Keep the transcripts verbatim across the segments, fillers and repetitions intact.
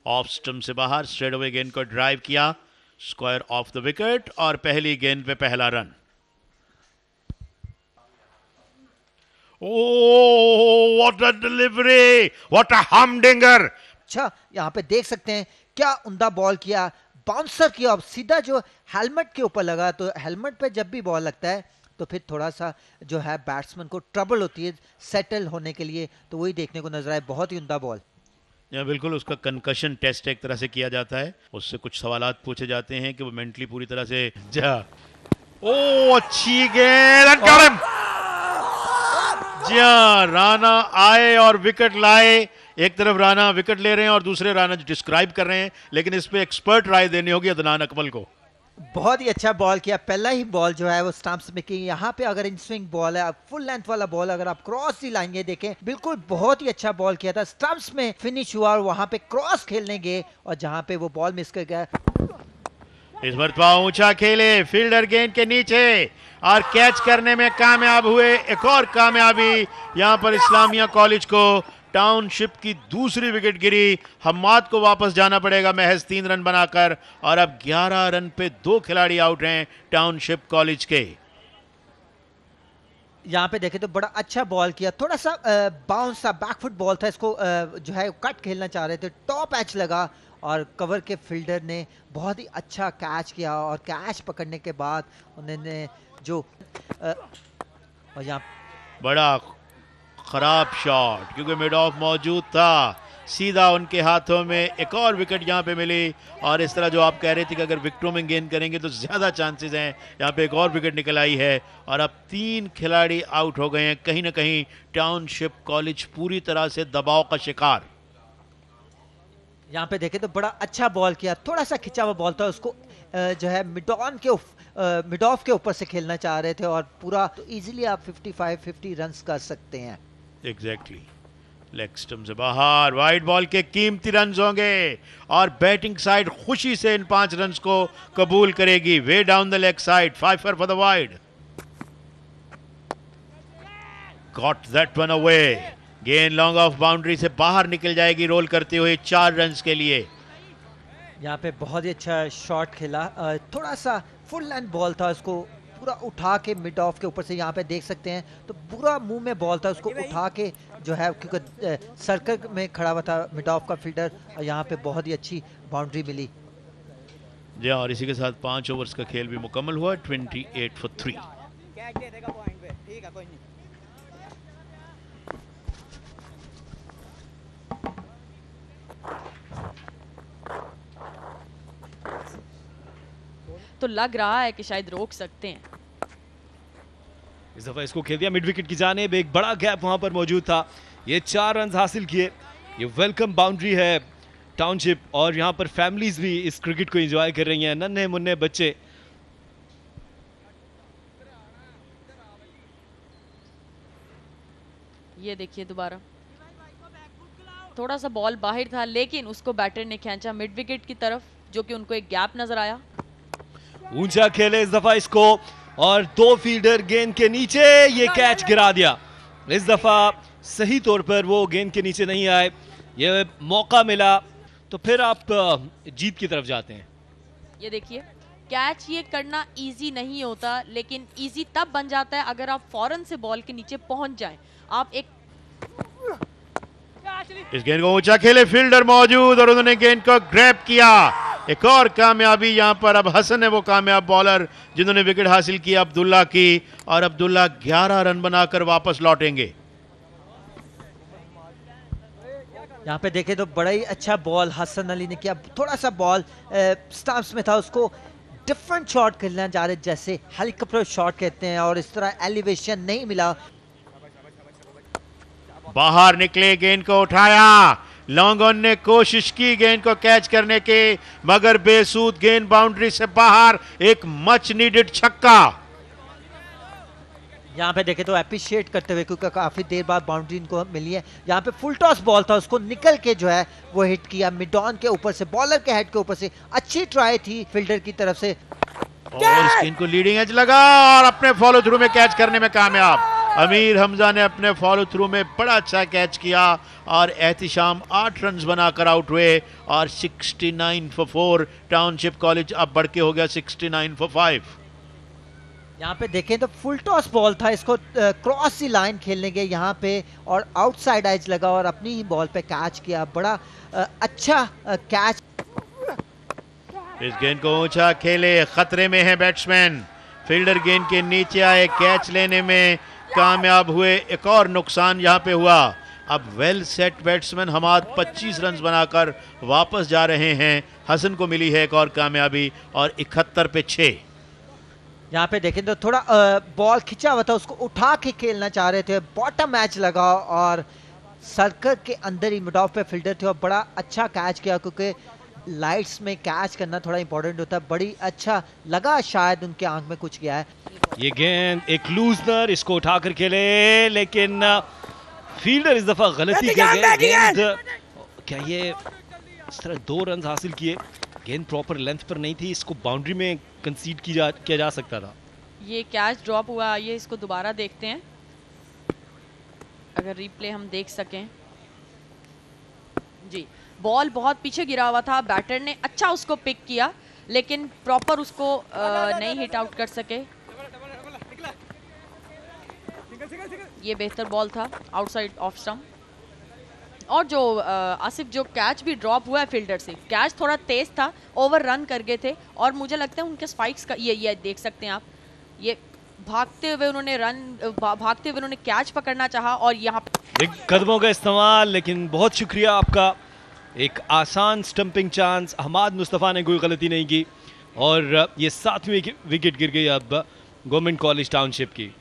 Off stump से बाहर, straight away गेंद को ड्राइव किया, स्क्वायर ऑफ द विकेट और पहली गेंद पे पहला run. Oh, what a delivery, what a humdinger. अच्छा, यहाँ पे देख सकते हैं क्या उम्दा बॉल किया, बाउंसर किया, अब सीधा जो हेलमेट के ऊपर लगा। तो हेलमेट पे जब भी बॉल लगता है तो फिर थोड़ा सा जो है बैट्समैन को ट्रबल होती है सेटल होने के लिए, तो वही देखने को नजर आया। बहुत ही उम्दा बॉल। या बिल्कुल, उसका कंकशन टेस्ट एक तरह से किया जाता है, उससे कुछ सवालात पूछे जाते हैं कि वो मेंटली पूरी तरह से जा। ओ, अच्छी गेंद, जी राना आए और विकेट लाए। एक तरफ राना विकेट ले रहे हैं और दूसरे राना डिस्क्राइब कर रहे हैं, लेकिन इस पे एक्सपर्ट राय देनी होगी अदनान अकमल को। बहुत ही अच्छा बॉल किया, पहला ही बॉल जो है वो स्टंप्स में की। यहाँ पे अगर इन स्विंग बॉल है, फुल लेंथ वाला बॉल, अगर आप क्रॉस ही लाएंगे, देखें बिल्कुल बहुत ही अच्छा बॉल किया था। स्टंप्स में फिनिश हुआ और वहां पे क्रॉस खेलने गए और जहां पे वो बॉल मिस कर गया। इस मरतबा ऊंचा खेले, फील्डर गेंद के नीचे और कैच करने में कामयाब हुए। एक और कामयाबी यहां पर इस्लामिया कॉलेज को। टाउनशिप की दूसरी विकेट गिरी, हम्माद को वापस जाना पड़ेगा महज तीन रन बनाकर, और अब ग्यारह रन पे दो खिलाड़ी आउट हैं टाउनशिप कॉलेज के। यहाँ पे देखे तो बड़ा अच्छा बॉल किया, थोड़ा सा बाउंस सा बैकफुट बॉल था, इसको आ, जो है कट खेलना चाह रहे थे, टॉप एच लगा और कवर के फील्डर ने बहुत ही अच्छा कैच किया और कैच पकड़ने के बाद उन्होंने जो आ, और यहाँ बड़ा खराब शॉट, क्योंकि मिड ऑफ मौजूद था, सीधा उनके हाथों में एक और विकेट यहाँ पे मिली। और इस तरह जो आप कह रहे थे कि अगर विकेटों में गेंद करेंगे तो ज्यादा चांसेस हैं, यहाँ पे एक और विकेट निकल आई है और अब तीन खिलाड़ी आउट हो गए हैं। कहीं ना कहीं टाउनशिप कॉलेज पूरी तरह से दबाव का शिकार। यहाँ पे देखे तो बड़ा अच्छा बॉल किया, थोड़ा सा खिंचा हुआ बॉल था, उसको जो है मिड ऑन के मिड ऑफ के ऊपर से खेलना चाह रहे थे और पूरा, तो इजीली आप पचपन पचास रन कर सकते हैं। Exactly exactly. लेग स्टंप से बाहर, वाइड बॉल के कीमती रन होंगे और बैटिंग साइड खुशी से इन पांच रन को कबूल करेगी। Way down the leg side, fifer for the wide, got that one away. गेंद लॉन्ग ऑफ बाउंड्री से बाहर निकल जाएगी रोल करते हुए, चार रन के लिए। यहाँ पे बहुत ही अच्छा शॉट खेला, थोड़ा सा फुल लेंथ बॉल था, उसको पूरा उठा के मिड ऑफ के ऊपर से, यहाँ पे देख सकते हैं तो पूरा मुंह में बॉल था, उसको उठा के जो है, क्योंकि सर्कल में खड़ा हुआ था मिड ऑफ का फील्डर, और यहाँ पे बहुत ही अच्छी बाउंड्री मिली। जी, और इसी के साथ पांच ओवर्स का खेल भी मुकम्मल हुआ, अट्ठाईस फॉर थ्री। तो लग रहा है कि शायद रोक सकते हैं। इस दफा इसको खेल दिया मिड विकेट की जानिब, एक बड़ा गैप वहां पर मौजूद था, ये चार रन हासिल किए। ये वेलकम बाउंड्री है टाउनशिप और यहाँ पर फैमिलीज भी इस क्रिकेट को एंजॉय कर रही हैं, नन्हे मुन्ने बच्चे। ये देखिए दोबारा थोड़ा सा बॉल बाहर था, लेकिन उसको बैटर ने खींचा मिड विकेट की तरफ, जो कि उनको एक गैप नजर आया। ऊंचा खेले इस दफा इसको और दो फील्डर गेंद के नीचे, ये कैच गिरा दिया। इस दफा सही तौर पर वो गेंद के नीचे नहीं आए, ये मौका मिला तो फिर आप जीत की तरफ जाते हैं। ये देखिए कैच ये करना इजी नहीं होता, लेकिन इजी तब बन जाता है अगर आप फौरन से बॉल के नीचे पहुंच जाएं। आप एक इस गेंद को ऊंचा खेले, फील्डर मौजूद और उन्होंने गेंद को ग्रैब किया। एक और कामयाबी यहाँ पर, अब हसन है वो कामयाब बॉलर जिन्होंने विकेट हासिल किया अब्दुल्ला की, और अब्दुल्ला ग्यारह रन बनाकर वापस लौटेंगे। यहाँ पे देखें तो बड़ा ही अच्छा बॉल हसन अली ने किया, थोड़ा सा बॉल स्टंप्स में था, उसको डिफरेंट शॉट खेलना जा रहे, जैसे हेलीकॉप्टर शॉट कहते हैं, और इस तरह एलिवेशन नहीं मिला। बाहर निकले, गेंद को उठाया, लॉन्ग ऑन ने कोशिश की गेंद को कैच करने के, मगर बेसूद गेंद बाउंड्री से बाहर। एक मच नीडेड छक्का। यहाँ पे देखे तो अप्रिशिएट करते हुए, क्योंकि काफी देर बाद बाउंड्री इनको मिली है। यहाँ पे फुल टॉस बॉल था, उसको निकल के जो है वो हिट किया मिड ऑन के ऊपर से, बॉलर के हेड के ऊपर से। अच्छी ट्राई थी फील्डर की तरफ से और इस गेंद को लीडिंग एज लगा और अपने फॉलो थ्रू में कैच करने में कामयाब। अमीर हमजा ने अपने फॉलो थ्रू में बड़ा अच्छा कैच किया और एहतिशाम आठ रन बनाकर आउट हुए और उनहत्तर फॉर फोर। टाउनशिप कॉलेज अब बढ़ के हो गया उनहत्तर फॉर फाइव। यहाँ पे देखें तो फुल टॉस बॉल था, इसको क्रॉस सी लाइन खेलने गए यहाँ पे और आउटसाइड एज लगा और अपनी ही बॉल पे कैच किया। बड़ा आ, अच्छा कैच। इस गेंद को ऊंचा खेले, खतरे में है बैट्समैन। फील्डर गेंद के नीचे आए, कैच लेने में कामयाब हुए। एक और नुकसान यहाँ पे हुआ। अब वेल सेट बैट्समैन हमाद पच्चीस रन बनाकर वापस जा रहे हैं। हसन को मिली है एक और कामयाबी और इकहत्तर पे छः। यहाँ पे देखें तो थोड़ा बॉल खिंचा हुआ था, उसको उठा के खेलना चाह रहे थे। बॉटम मैच लगा और सर्कल के अंदर ही मिड ऑफ पे फील्डर थे और बड़ा अच्छा कैच किया, क्योंकि लाइट्स में कैच करना थोड़ा इंपॉर्टेंट होता है। बड़ी अच्छा लगा, शायद उनके आंख में कुछ गया है। ये गेंद एक लूजनर, इसको उठाकर खेले लेकिन फील्डर इस दफा गलती कर गए। गेंद क्या ये इस तरह दो रन हासिल किए, गेंद प्रॉपर लेंथ पर नहीं थी, इसको बाउंड्री में कंसीड की जा किया जा सकता था। ये कैच ड्रॉप हुआ, ये इसको दोबारा देखते हैं अगर रिप्ले हम देख सकें। जी, बॉल बहुत पीछे गिरा हुआ था, बैटर ने अच्छा उसको पिक किया लेकिन प्रॉपर उसको आ, नहीं हिट आउट कर सके। ये बेहतर बॉल था आउटसाइड ऑफ स्टंप। और जो आसिफ जो कैच भी ड्रॉप हुआ है फील्डर से, कैच थोड़ा तेज था, ओवर रन कर गए थे और मुझे लगता है उनके स्पाइक्स का ये ये देख सकते हैं आप, ये भागते हुए उन्होंने रन भागते हुए उन्होंने कैच पकड़ना चाहा और यहाँ कदमों का इस्तेमाल। लेकिन बहुत शुक्रिया आपका, एक आसान स्टंपिंग चांस। हमाद मुस्तफ़ा ने कोई गलती नहीं की और ये सातवीं विकेट गिर गई अब गवर्नमेंट कॉलेज टाउनशिप की।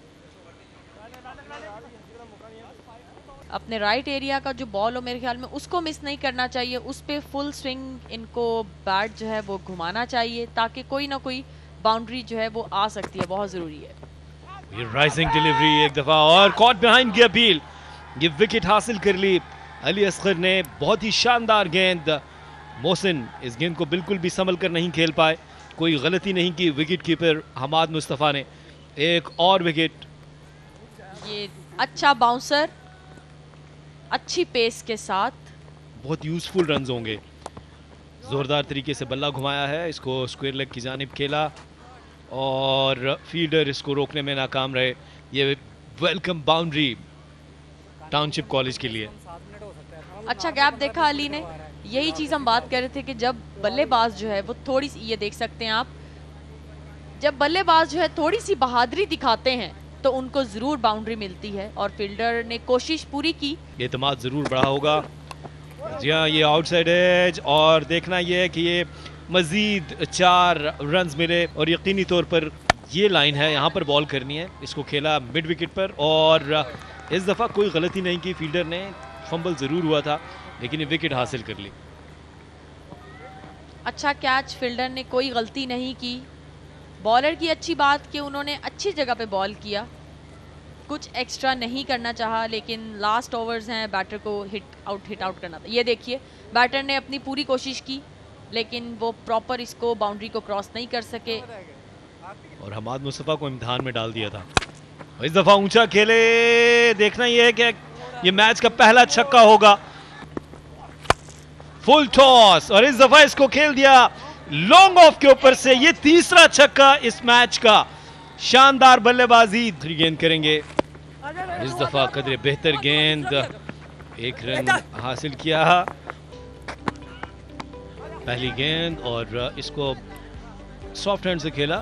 अपने राइट एरिया का जो बॉल हो मेरे ख्याल में उसको मिस नहीं करना चाहिए, उस पे फुल स्विंग इनको बैट जो है वो घुमाना चाहिए ताकि कोई ना कोई बाउंड्री जो है वो आ सकती है, बहुत ज़रूरी है। ये राइजिंग डिलीवरी एक दफ़ा और कॉट बिहाइंड की अपील, ये विकेट हासिल कर ली अली असगर ने। बहुत ही शानदार गेंद, मोहसिन इस गेंद को बिल्कुल भी संभल कर नहीं खेल पाए, कोई गलती नहीं की विकेट कीपर हमाद मुस्तफ़ा ने। एक और विकेट, ये अच्छा बाउंसर अच्छी पेस के साथ, बहुत यूजफुल रन्स होंगे। जोरदार तरीके से बल्ला घुमाया है, इसको स्क्वायर लेग की जानिब खेला और फील्डर इसको रोकने में नाकाम रहे। ये वेलकम बाउंड्री टाउनशिप कॉलेज के लिए। अच्छा गैप देखा अली ने, यही चीज़ हम बात कर रहे थे कि जब बल्लेबाज जो है वो थोड़ी सी, ये देख सकते हैं आप, जब बल्लेबाज जो है थोड़ी सी बहादुरी दिखाते हैं तो उनको ज़रूर बाउंड्री मिलती है और फील्डर ने कोशिश पूरी की। एतमाद ज़रूर बढ़ा होगा। जी हाँ, ये आउटसाइड एज और देखना ये है कि ये मज़ीद चार रन्स मिले और यकीनी तौर पर ये लाइन है, यहाँ पर बॉल करनी है। इसको खेला मिड विकेट पर और इस दफ़ा कोई गलती नहीं की फील्डर ने, फंबल ज़रूर हुआ था लेकिन ये विकेट हासिल कर ली। अच्छा कैच, फील्डर ने कोई गलती नहीं की। बॉलर की अच्छी बात कि उन्होंने अच्छी जगह पे बॉल किया, कुछ एक्स्ट्रा नहीं करना चाहा, लेकिन लास्ट ओवर्स हैं, बैटर को हिट आउट हिट आउट करना था। ये देखिए बैटर ने अपनी पूरी कोशिश की लेकिन वो प्रॉपर इसको बाउंड्री को क्रॉस नहीं कर सके और हमाद मुस्तफ़ा को इम्तिहान में डाल दिया था। इस दफ़ा ऊंचा खेले, देखना ये है कि ये मैच का पहला छक्का होगा। फुल टॉस और इस दफ़ा इसको खेल दिया लॉन्ग ऑफ के ऊपर से। ये तीसरा छक्का इस मैच का, शानदार बल्लेबाजी। थ्री गेंद करेंगे इस दफा, कदरे बेहतर गेंद, एक रन हासिल किया पहली गेंद और इसको सॉफ्ट हैंड से खेला,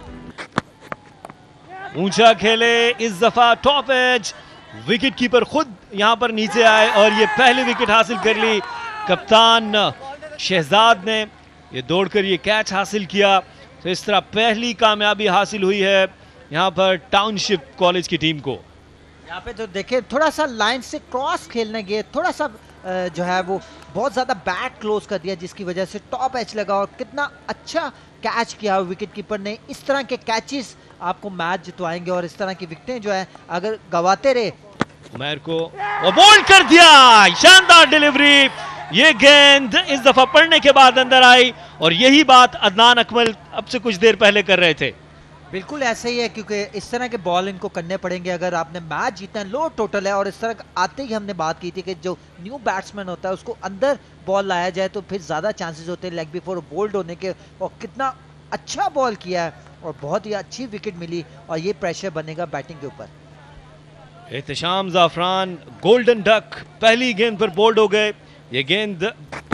ऊंचा खेले इस दफा टॉप एज। विकेट कीपर खुद यहां पर नीचे आए और ये पहली विकेट हासिल कर ली कप्तान शहजाद ने। ये दौड़कर ये कैच हासिल किया, तो इस तरह पहली कामयाबी हासिल हुई है यहाँ पर टाउनशिप कॉलेज की टीम को। यहाँ पे तो देखिए थोड़ा सा लाइन से क्रॉस खेलने गए, थोड़ा सा जो है वो बहुत ज़्यादा बैट क्लोज कर दिया जिसकी वजह से टॉप एज लगा और कितना अच्छा कैच किया विकेट कीपर ने। इस तरह के कैचेस आपको मैच जितवाएंगे और इस तरह की विकेटें जो है अगर गवाते रहे। उमर को और बोल्ड कर दिया, शानदार डिलीवरी। ये गेंद इस दफा पड़ने के बाद अंदर आई और यही बात अदनान अकमल अब से कुछ देर पहले कर रहे थे। बिल्कुल ऐसे ही है, क्योंकि इस तरह के बॉल इनको करने पड़ेंगे अगर आपने मैच जीतना है। लो टोटल है, और इस तरह आते ही हमने बात की थी कि जो न्यू बैट्समैन होता है उसको अंदर बॉल लाया जाए तो फिर ज़्यादा चांसेस होते हैं लेग बिफोर बोल्ड होने के। और कितना अच्छा बॉल किया है और बहुत ही अच्छी विकेट मिली, और ये प्रेशर बनेगा बैटिंग के ऊपर। एहतशाम जाफरान गोल्डन डक पहली गेंद पर बोल्ड हो गए। ये गेंद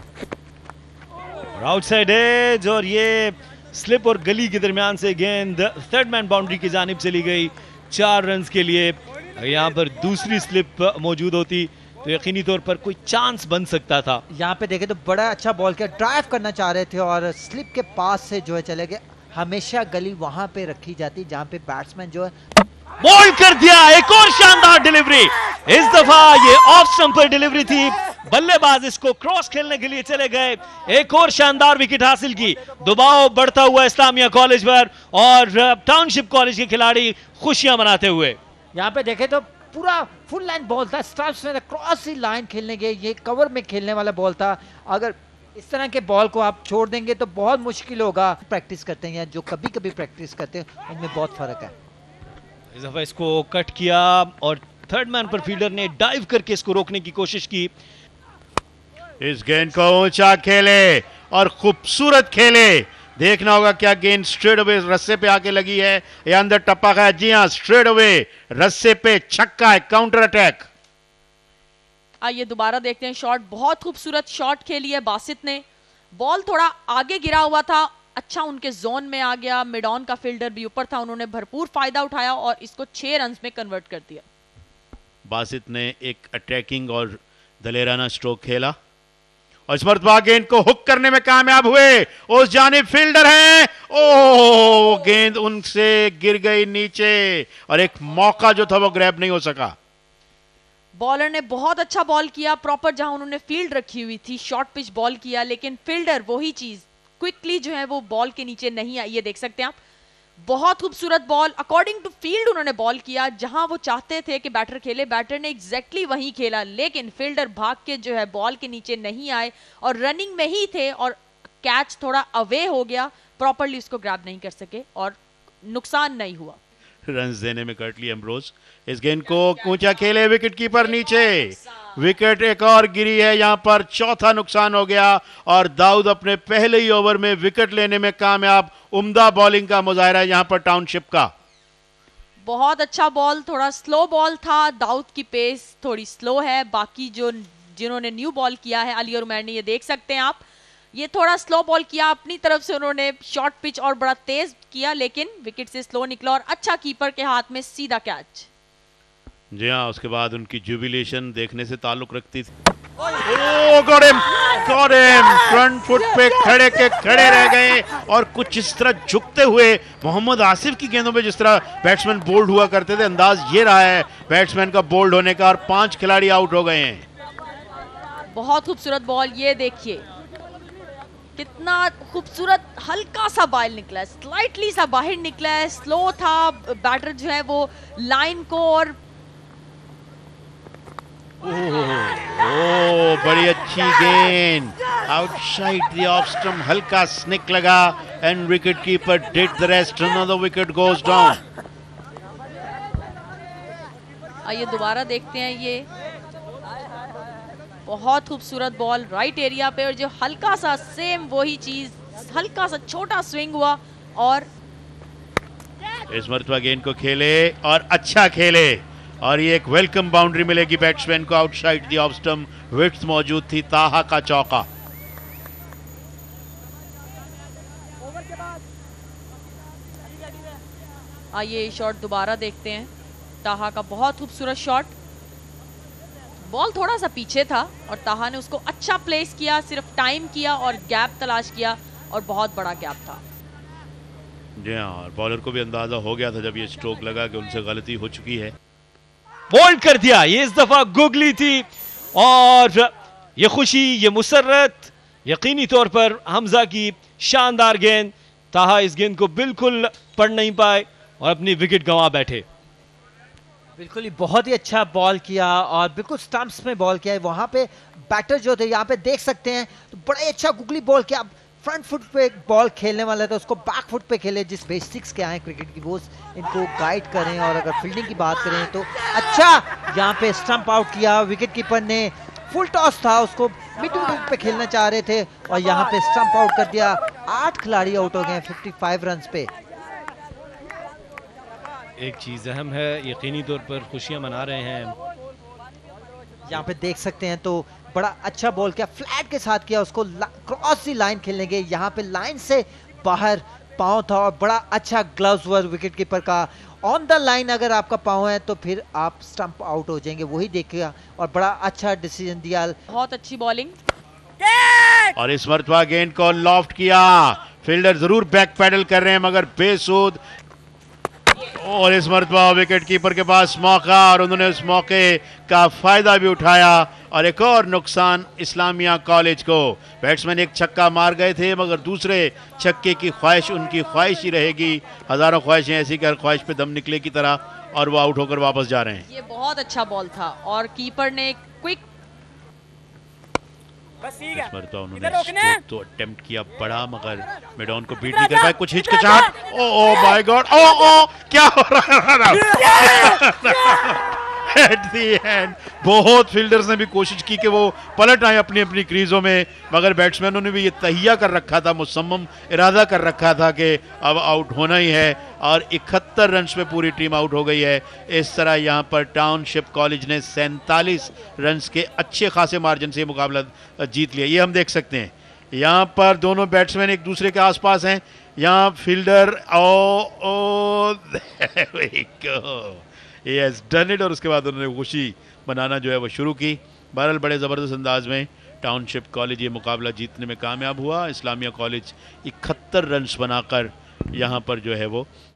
आउटसाइड एज, और ये स्लिप और गली के दरमियान से गेंद थर्ड मैन बाउंड्री की जानिब चली गई चार रन्स के लिए। यहाँ पर दूसरी स्लिप मौजूद होती तो यकीनी तौर पर कोई चांस बन सकता था। यहाँ पे देखे तो बड़ा अच्छा बॉल किया, ड्राइव करना चाह रहे थे और स्लिप के पास से जो है चले गए। हमेशा गली वहां पे रखी जाती जहाँ पे बैट्समैन जो है बॉल कर दिया। एक और शानदार डिलीवरी, इस दफा ये ऑफ स्टंप पर डिलीवरी थी। बल्लेबाज इसको क्रॉस खेलने के लिए चले गए, एक और शानदार विकेट हासिल की। दबाव बढ़ता हुआ इस्लामिया कॉलेज पर, और टाउनशिप कॉलेज के खिलाड़ी खुशियां मनाते हुए। यहाँ पे देखे तो पूरा फुल लाइन बॉल था, स्टंप्स में क्रॉस ही लाइन खेलने के, ये कवर में खेलने वाला बॉल था। अगर इस तरह के बॉल को आप छोड़ देंगे तो बहुत मुश्किल होगा। प्रैक्टिस करते हैं या जो कभी कभी प्रैक्टिस करते हैं उनमें बहुत फर्क है। इस दफा इसको कट किया और थर्ड मैन पर फील्डर ने डाइव करके इसको रोकने की कोशिश की। इस गेंद को ऊंचा खेले और खूबसूरत खेले। देखना होगा क्या गेंद स्ट्रेट अवे रस्से पे आके लगी है या अंदर टप्पा खाया। जी हाँ, स्ट्रेट अवे रस्से पे छक्का है, काउंटर अटैक। आइए दोबारा देखते हैं शॉट। बहुत खूबसूरत शॉट खेली है बासित ने। बॉल थोड़ा आगे गिरा हुआ था, अच्छा उनके जोन में आ गया। मिड ऑन का फील्डर भी ऊपर था, उन्होंने भरपूर फायदा उठाया और इसको छह रन में कन्वर्ट कर दिया। बासित ने एक अटैकिंग और दलेराना स्ट्रोक खेला और इस मरतबा गेंद को हुक करने में कामयाब हुए। उस जानिब फील्डर हैं, ओ गेंद उनसे गिर गई नीचे और एक मौका जो था वो ग्रैब नहीं हो सका। बॉलर ने बहुत अच्छा बॉल किया, प्रॉपर जहां उन्होंने फील्ड रखी हुई थी, शॉर्ट पिच बॉल किया, लेकिन फील्डर वही चीज क्विकली जो है वो बॉल के नीचे नहीं आई। ये देख सकते हैं आप, बहुत खूबसूरत बॉल अकॉर्डिंग टू फील्ड उन्होंने बॉल किया। जहां वो चाहते थे कि बैटर खेले, बैटर ने एग्जैक्टली वहीं खेला, लेकिन फील्डर भाग के जो है बॉल के नीचे नहीं आए और रनिंग में ही थे और कैच थोड़ा अवे हो गया, प्रॉपरली उसको ग्रैब नहीं कर सके और नुकसान नहीं हुआ। रन देने में कर्टली एम्ब्रोज इस गेंद को ऊंचा खेले, विकेट कीपर नीचे, विकेट एक और गिरी है। यहां पर चौथा नुकसान हो गया और दाऊद अपने पहले ही ओवर में विकेट लेने में कामयाब। उम्दा बॉलिंग का मुजाहरा यहां पर टाउनशिप का। बहुत अच्छा बॉल, थोड़ा स्लो बॉल था, दाऊद की पेस थोड़ी स्लो है। बाकी जो जिन्होंने न्यू बॉल किया है अली और उमैर ने, ये देख सकते हैं आप, ये थोड़ा स्लो बॉल किया अपनी तरफ से, उन्होंने शॉर्ट पिच और बड़ा तेज किया, लेकिन विकेट से स्लो निकला और अच्छा कीपर के हाथ में सीधा कैच। जी हाँ, उसके बाद उनकी जुबिलेशन देखने से ताल्लुक रखती थी। Oh got him, got him, front foot पे खड़े के खड़े रह गए और कुछ इस तरह झुकते हुए मोहम्मद आसिफ की गेंदों पे जिस तरह बैट्समैन बोल्ड हुआ करते थे, अंदाज ये रहा है बैट्समैन का बोल्ड होने का, और पांच खिलाड़ी आउट हो गए हैं। बहुत खूबसूरत बॉल, ये देखिए कितना खूबसूरत, हल्का सा बाहर निकला है, स्लाइटली सा बाहर निकला है, स्लो था बैटर जो है वो लाइन को, और ओह बड़ी अच्छी गेंद आउटसाइड द ऑफ स्टंप, हल्का स्निक लगा and wicket keeper did the rest. Another wicket goes down. आइए दोबारा देखते हैं, ये बहुत खूबसूरत बॉल राइट एरिया पे, और जो हल्का सा सेम वही चीज, हल्का सा छोटा स्विंग हुआ और इस मरतबा गेंद को खेले और अच्छा खेले, और ये एक वेलकम बाउंड्री मिलेगी बैट्समैन को outside the off stump. Width मौजूद थी, ताहा का चौका। आइए शॉट दोबारा देखते हैं, ताहा का बहुत खूबसूरत शॉट। बॉल थोड़ा सा पीछे था और ताहा ने उसको अच्छा प्लेस किया, सिर्फ टाइम किया और गैप तलाश किया, और बहुत बड़ा गैप था। जी हाँ, और बॉलर को भी अंदाजा हो गया था जब ये स्ट्रोक लगा कि उनसे गलती हो चुकी है। बोल्ड कर दिया, ये इस दफा गुगली थी, और ये खुशी, ये मुसर्रत, यकीनी तौर पर हमजा की शानदार गेंद। ताहा इस गेंद को बिल्कुल पढ़ नहीं पाए और अपनी विकेट गंवा बैठे। बिल्कुल ही बहुत ही अच्छा बॉल किया और बिल्कुल स्टंप्स में बॉल किया है। वहां पे बैटर जो थे यहाँ पे देख सकते हैं, तो बड़ा ही अच्छा गुगली बॉल किया। फ्रंट फुट पे बॉल खेलने वाला था उसको बैक फुट पे खेले, जिस बेसिक्स के आए क्रिकेट की वो इनको गाइड करें। और अगर फील्डिंग की बात करें तो अच्छा यहाँ पे स्टंप आउट किया विकेट कीपर ने। फुल टॉस था, उसको मिड विकेट पे खेलना चाह रहे थे और यहाँ पे स्टंप आउट कर दिया। आठ खिलाड़ी आउट हो गए पचपन रन पे। एक चीज अहम है, यकीनी तौर पर खुशियां मना रहे हैं। यहाँ पे देख सकते हैं तो बड़ा अच्छा बॉल किया, फ्लैट के साथ किया, उसको क्रॉस दी लाइन खेलने गए, यहाँ पे लाइन से बाहर पांव था और बड़ा अच्छा ग्लव्स वर्क विकेट कीपर का। ऑन द लाइन अगर आपका पांव है तो फिर आप स्टंप आउट हो जाएंगे, वही देखिएगा और बड़ा अच्छा डिसीजन दिया। बहुत अच्छी बॉलिंग और इस मरतबा गेंद को लॉफ्ट किया, फील्डर जरूर बैक पैडल कर रहे हैं मगर बेसूद। और इस मरतबा विकेट कीपर के पास मौका और उन्होंने उस मौके का फायदा भी उठाया और एक और नुकसान इस्लामिया कॉलेज को। बैट्समैन एक छक्का मार गए थे मगर दूसरे छक्के की ख्वाहिश उनकी ख्वाहिश ही रहेगी। हजारों ख्वाहिशें ऐसी कि हर ख्वाहिश पे दम निकले की तरह, और वो आउट होकर वापस जा रहे हैं। ये बहुत अच्छा बॉल था और कीपर ने क्विक इस मरतबा उन्होंने तो अटेम्प्ट किया बड़ा मगर मिडॉन को बीट नहीं कर पाए। कुछ हिचकिचाहट, ओ ओ माय गॉड, ओ ओ क्या हो रहा है एट दी एंड। बहुत फील्डर्स ने भी कोशिश की कि वो पलट आए अपनी अपनी क्रीजों में मगर बैट्समैनों ने भी ये तहिया कर रखा था, मुसम्मम इरादा कर रखा था कि अब आउट होना ही है और इकहत्तर रन पे पूरी टीम आउट हो गई है। इस तरह यहाँ पर टाउनशिप कॉलेज ने सैंतालीस रन के अच्छे खासे मार्जिन से मुकाबला जीत लिया। ये हम देख सकते हैं यहाँ पर दोनों बैट्समैन एक दूसरे के आसपास हैं। यहाँ fielder oh oh he has done it और उसके बाद उन्होंने खुशी मनाना जो है वो शुरू की। बहरहाल बड़े ज़बरदस्त अंदाज में टाउनशिप कॉलेज ये मुकाबला जीतने में कामयाब हुआ। इस्लामिया कॉलेज इकहत्तर रन बनाकर यहाँ पर जो है वो